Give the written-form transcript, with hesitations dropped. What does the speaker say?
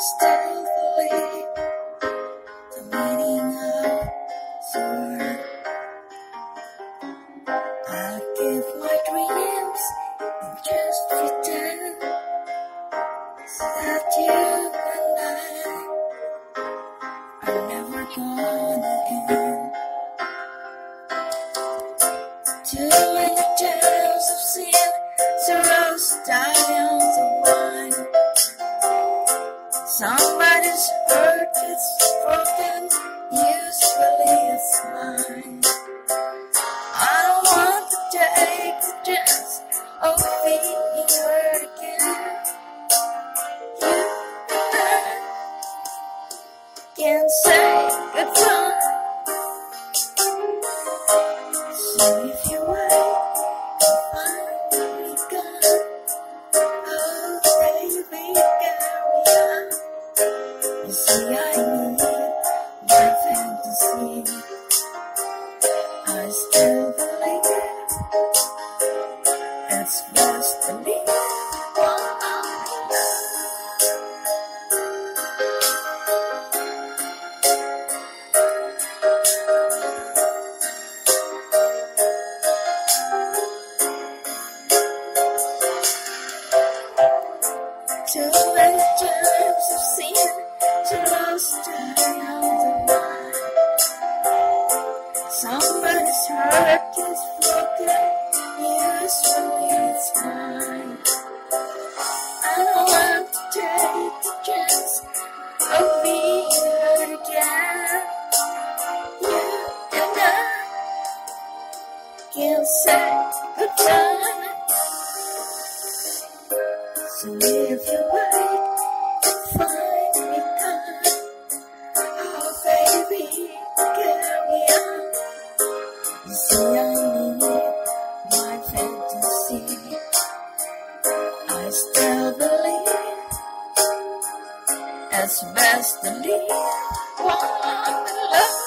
still believe the meaning of the word. I give my dreams and just pretend that you and I are never gonna end. Too many tales of sin, sorrows die on the wine. Somebody's heart gets broken, usually it's mine. I don't want to take the chance of being hurt again. You and I can't say goodbye. So if you wait, you'll find me gone. Oh baby, carry on. You see I need my fantasy. I still believe it's best to leave one on. Too many times I've seen the lost die on the line. Somebody's heart is broken, usually it's mine. I don't want to take the chance of being hurt again. You and I can't say goodbye. So if you wait, you'll find me gone. Oh baby, carry on. You see I need my fantasy. I still believe it's best to leave one love.